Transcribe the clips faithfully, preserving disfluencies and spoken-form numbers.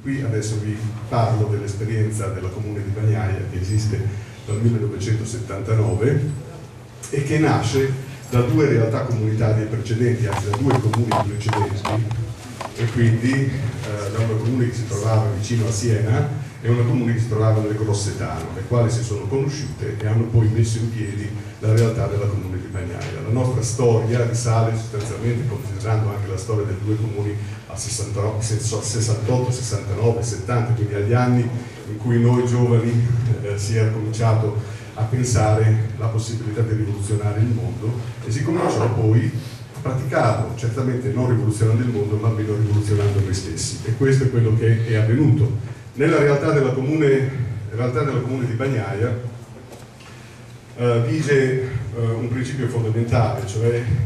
Qui adesso vi parlo dell'esperienza della Comune di Bagnaia, che esiste dal millenovecentosettantanove e che nasce da due realtà comunitarie precedenti, anzi da due comuni precedenti, e quindi eh, da una comune che si trovava vicino a Siena e una comune che si trovava nel Grossetano, le quali si sono conosciute e hanno poi messo in piedi la realtà della Comune di Bagnaia. La nostra storia risale sostanzialmente, considerando anche la storia dei due comuni, al sessantotto, sessantanove, settanta, quindi agli anni in cui noi giovani eh, si è cominciato a pensare la possibilità di rivoluzionare il mondo e si cominciò poi a praticarlo, certamente non rivoluzionando il mondo, ma almeno rivoluzionando noi stessi. E questo è quello che è avvenuto. Nella realtà della comune, realtà della comune di Bagnaia eh, vige eh, un principio fondamentale, cioè eh,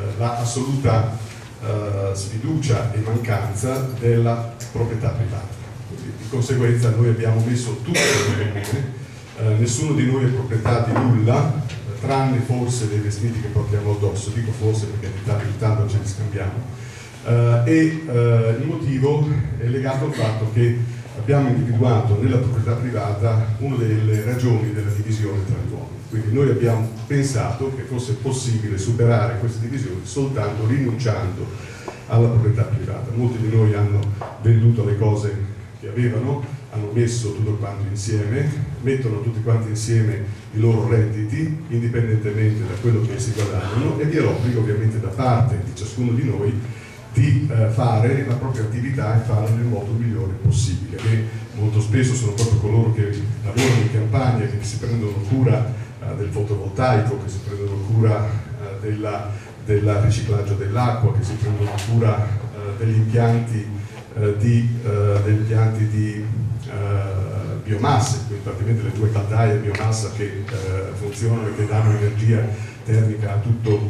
l'assoluta eh, sfiducia e mancanza della proprietà privata. Quindi, di conseguenza noi abbiamo messo tutto nel comune, eh, nessuno di noi è proprietà di nulla, eh, tranne forse dei vestiti che portiamo addosso, dico forse perché di tanto in tanto ce li scambiamo, eh, e eh, il motivo è legato al fatto che abbiamo individuato nella proprietà privata una delle ragioni della divisione tra gli uomini. Quindi noi abbiamo pensato che fosse possibile superare queste divisioni soltanto rinunciando alla proprietà privata. Molti di noi hanno venduto le cose che avevano, hanno messo tutto quanto insieme, mettono tutti quanti insieme i loro redditi, indipendentemente da quello che si guadagnano, e vi è l'obbligo ovviamente da parte di ciascuno di noi di eh, fare la propria attività e farla nel modo migliore possibile, che molto spesso sono proprio coloro che lavorano in campagna, che si prendono cura eh, del fotovoltaico, che si prendono cura eh, della, del riciclaggio dell'acqua, che si prendono cura eh, degli impianti eh, di, eh, degli impianti di eh, biomasse, quindi praticamente le due caldaie a biomassa che eh, funzionano e che danno energia termica a tutto,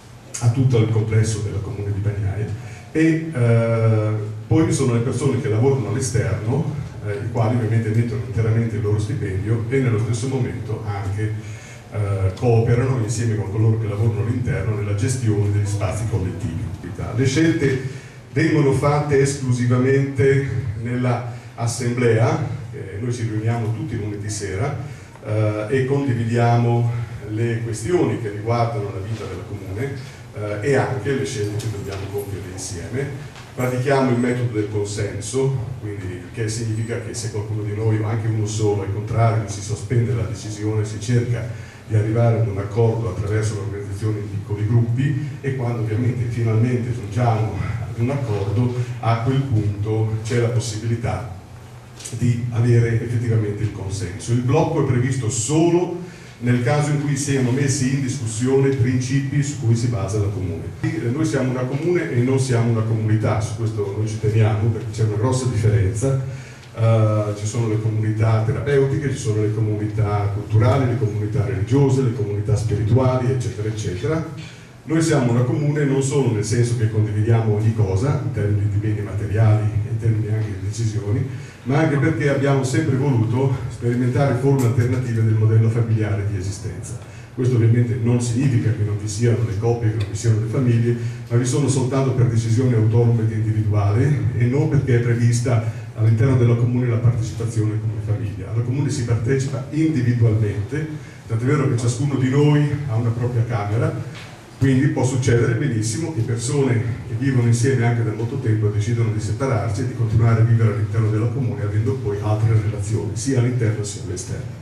a tutto il complesso della comune di Bagnaia. E eh, poi vi sono le persone che lavorano all'esterno, eh, i quali ovviamente mettono interamente il loro stipendio e nello stesso momento anche eh, cooperano insieme con coloro che lavorano all'interno nella gestione degli spazi collettivi. Le scelte vengono fatte esclusivamente nella assemblea, eh, noi ci riuniamo tutti i lunedì sera eh, e condividiamo le questioni che riguardano la vita della comune eh, e anche le scelte che dobbiamo compiere insieme. Pratichiamo il metodo del consenso, quindi che significa che se qualcuno di noi, o anche uno solo, è contrario, si sospende la decisione, si cerca di arrivare ad un accordo attraverso l'organizzazione in piccoli gruppi, e quando ovviamente finalmente giungiamo ad un accordo, a quel punto c'è la possibilità di avere effettivamente il consenso. Il blocco è previsto solo nel caso in cui siano messi in discussione i principi su cui si basa la comune. Noi siamo una comune e non siamo una comunità, su questo noi ci teniamo perché c'è una grossa differenza. Uh, ci sono le comunità terapeutiche, ci sono le comunità culturali, le comunità religiose, le comunità spirituali, eccetera, eccetera. Noi siamo una comune non solo nel senso che condividiamo ogni cosa, in termini di beni materiali e in termini anche di decisioni, ma anche perché abbiamo sempre voluto sperimentare forme alternative del modello familiare di esistenza. Questo ovviamente non significa che non vi siano le coppie, che non vi siano le famiglie, ma vi sono soltanto per decisioni autonome ed individuali e non perché è prevista all'interno della comune la partecipazione come famiglia. Alla comune si partecipa individualmente, tant'è vero che ciascuno di noi ha una propria camera, quindi può succedere benissimo che persone che vivono insieme anche da molto tempo decidono di separarsi e di continuare a vivere all'interno della comune avendo poi altre relazioni, sia all'interno sia all'esterno.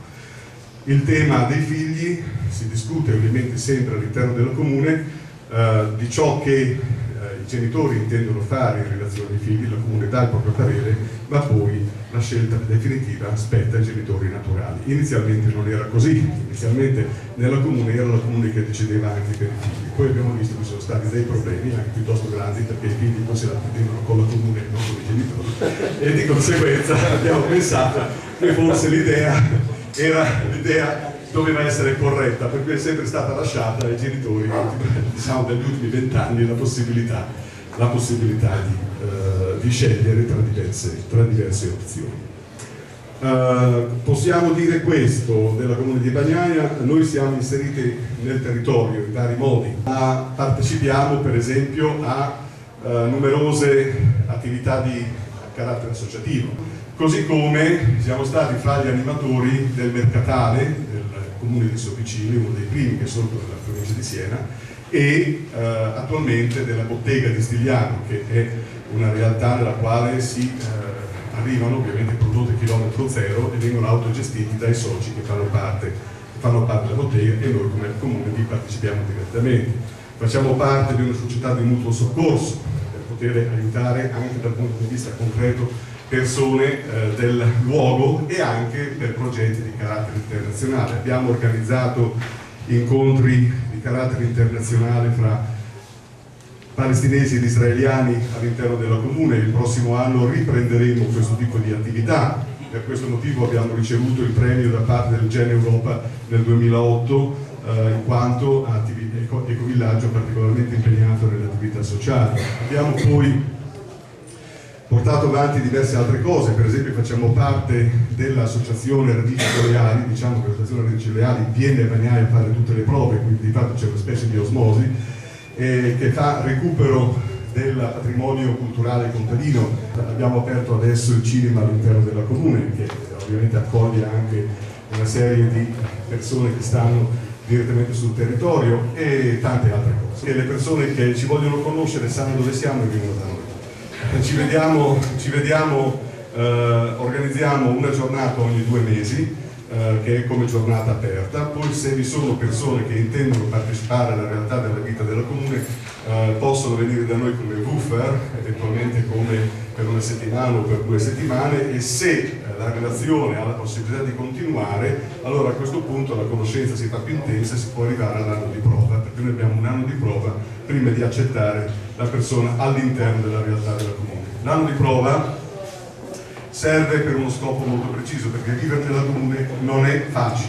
Il tema dei figli si discute ovviamente sempre all'interno della comune, eh, di ciò che eh, i genitori intendono fare in relazione ai figli, la comune dà il proprio parere, ma poi la scelta definitiva spetta ai genitori naturali. Inizialmente non era così, inizialmente nella comune era la comune che decideva anche per i figli, poi abbiamo visto che ci sono stati dei problemi anche piuttosto grandi perché i figli non se la prendevano con la comune e non con i genitori e di conseguenza abbiamo pensato che forse l'idea era l'idea doveva essere corretta, per cui è sempre stata lasciata ai genitori, diciamo degli ultimi vent'anni, la possibilità, la possibilità di, uh, di scegliere tra diverse, tra diverse opzioni. Uh, possiamo dire questo della comune di Bagnaia: noi siamo inseriti nel territorio in vari modi, ma partecipiamo per esempio a uh, numerose attività di carattere associativo. Così come siamo stati fra gli animatori del Mercatale del comune di Soppicini, uno dei primi che sorgono nella provincia di Siena, e eh, attualmente della Bottega di Stigliano, che è una realtà nella quale si eh, arrivano ovviamente prodotti chilometro zero e vengono autogestiti dai soci che fanno parte, che fanno parte della bottega, e noi come comune vi partecipiamo direttamente. Facciamo parte di una società di mutuo soccorso per poter aiutare anche dal punto di vista concreto persone eh, del luogo e anche per progetti di carattere internazionale. Abbiamo organizzato incontri di carattere internazionale fra palestinesi ed israeliani all'interno della comune. Il prossimo anno riprenderemo questo tipo di attività. Per questo motivo abbiamo ricevuto il premio da parte del Gen Europa nel duemilaotto, eh, in quanto Eco, Ecovillaggio particolarmente impegnato nelle attività sociali. Abbiamo poi portato avanti diverse altre cose, per esempio facciamo parte dell'associazione Radici Leali. Diciamo che l'associazione Radici Leali viene a Bagnai a fare tutte le prove, quindi di fatto c'è una specie di osmosi eh, che fa recupero del patrimonio culturale contadino. Abbiamo aperto adesso il cinema all'interno della comune, che ovviamente accoglie anche una serie di persone che stanno direttamente sul territorio, e tante altre cose. E le persone che ci vogliono conoscere sanno dove siamo e vengono da noi. Ci vediamo, ci vediamo eh, organizziamo una giornata ogni due mesi, eh, che è come giornata aperta. Poi se vi sono persone che intendono partecipare alla realtà della vita della comune, eh, possono venire da noi come woofer, eventualmente come per una settimana o per due settimane, e se eh, la relazione ha la possibilità di continuare, allora a questo punto la conoscenza si fa più intensa e si può arrivare all'anno di prova, perché noi abbiamo un anno di prova prima di accettare la persona all'interno della realtà della comune. L'anno di prova serve per uno scopo molto preciso, perché vivere nella comune non è facile.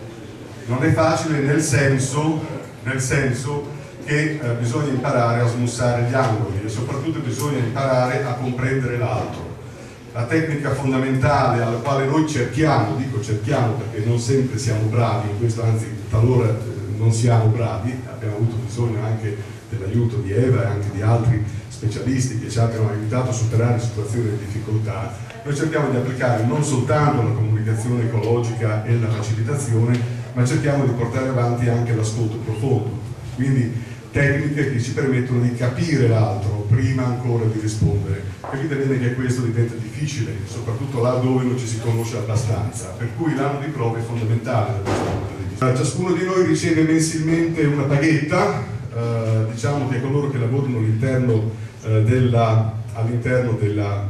Non è facile nel senso, nel senso che eh, bisogna imparare a smussare gli angoli e soprattutto bisogna imparare a comprendere l'altro. La tecnica fondamentale alla quale noi cerchiamo, dico cerchiamo perché non sempre siamo bravi in questo, anzi talora eh, non siamo bravi, abbiamo avuto bisogno anche dell'aiuto di Eva e anche di altri specialisti che ci abbiano aiutato a superare situazioni di difficoltà. Noi cerchiamo di applicare non soltanto la comunicazione ecologica e la facilitazione, ma cerchiamo di portare avanti anche l'ascolto profondo, quindi tecniche che ci permettono di capire l'altro prima ancora di rispondere. Capite bene che questo diventa difficile, soprattutto là dove non ci si conosce abbastanza, per cui l'anno di prova è fondamentale da questo punto di vista. Ciascuno di noi riceve mensilmente una paghetta. Uh, diciamo che coloro che lavorano all'interno uh, della, all'interno della,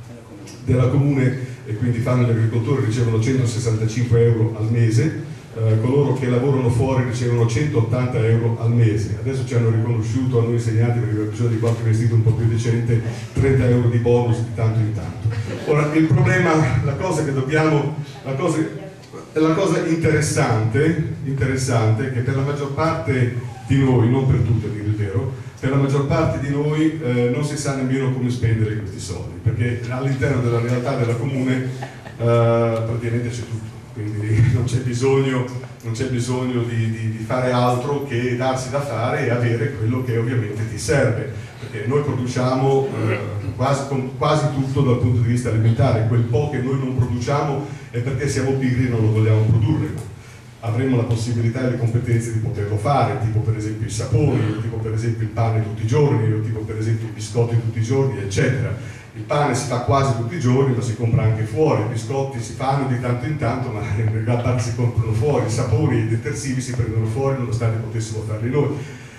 della comune e quindi fanno gli agricoltori ricevono centosessantacinque euro al mese, uh, coloro che lavorano fuori ricevono centottanta euro al mese. Adesso ci hanno riconosciuto a noi insegnanti, perché abbiamo bisogno di qualche vestito un po' più decente, trenta euro di bonus di tanto in tanto. Ora il problema, la cosa che dobbiamo, la cosa, la cosa interessante, interessante è che per la maggior parte di noi, non per tutti a dire il vero, per la maggior parte di noi eh, non si sa nemmeno come spendere questi soldi, perché all'interno della realtà della comune eh, praticamente c'è tutto, quindi non c'è bisogno, non c'è bisogno di, di, di fare altro che darsi da fare e avere quello che ovviamente ti serve, perché noi produciamo eh, quasi, quasi tutto dal punto di vista alimentare. Quel po' che noi non produciamo è perché siamo pigri e non lo vogliamo produrre. Avremo la possibilità e le competenze di poterlo fare, tipo per esempio i saponi, tipo per esempio il pane tutti i giorni, o tipo per esempio i biscotti tutti i giorni, eccetera. Il pane si fa quasi tutti i giorni, ma si compra anche fuori, i biscotti si fanno di tanto in tanto, ma in realtà si comprano fuori, i saponi e i detersivi si prendono fuori nonostante potessimo farli noi.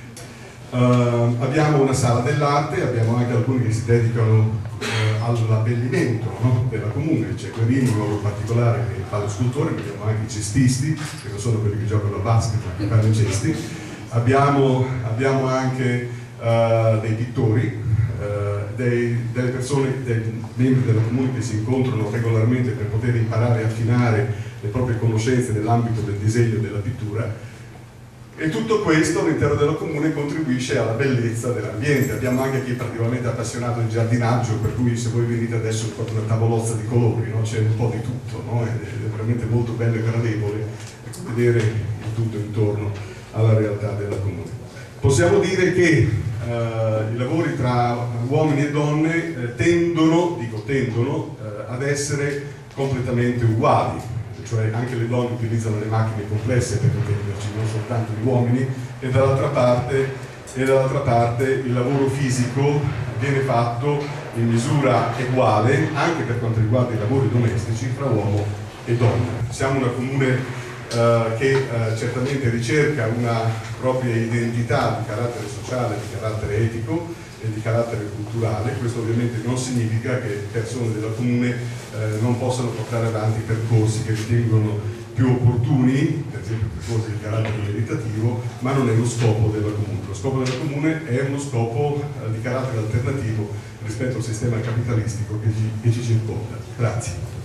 Uh, abbiamo una sala dell'arte, abbiamo anche alcuni che si dedicano uh, all'abbellimento, no? della comune. C'è Guerrini, un uomo particolare che fa lo scultore, ma abbiamo anche i cestisti, che non sono quelli che giocano a basket, ma che fanno i cesti. Abbiamo, abbiamo anche uh, dei pittori, uh, dei, delle persone, dei membri della comune che si incontrano regolarmente per poter imparare e affinare le proprie conoscenze nell'ambito del disegno e della pittura. E tutto questo all'interno della comune contribuisce alla bellezza dell'ambiente. Abbiamo anche chi è particolarmente appassionato di giardinaggio, per cui se voi venite adesso fate una tavolozza di colori, no? C'è un po' di tutto, no? È veramente molto bello e gradevole vedere il tutto intorno alla realtà della comune. Possiamo dire che eh, i lavori tra uomini e donne eh, tendono, dico tendono, eh, ad essere completamente uguali, cioè anche le donne utilizzano le macchine complesse per intenderci, non soltanto gli uomini, e dall'altra parte, e dall'altra parte il lavoro fisico viene fatto in misura uguale anche per quanto riguarda i lavori domestici fra uomo e donna. Siamo una comune Uh, che uh, certamente ricerca una propria identità di carattere sociale, di carattere etico e di carattere culturale. Questo ovviamente non significa che persone della comune uh, non possano portare avanti percorsi che ritengono più opportuni, per esempio percorsi di carattere meritativo, ma non è lo scopo della comune. Lo scopo della comune è uno scopo uh, di carattere alternativo rispetto al sistema capitalistico che ci, che ci circonda. Grazie.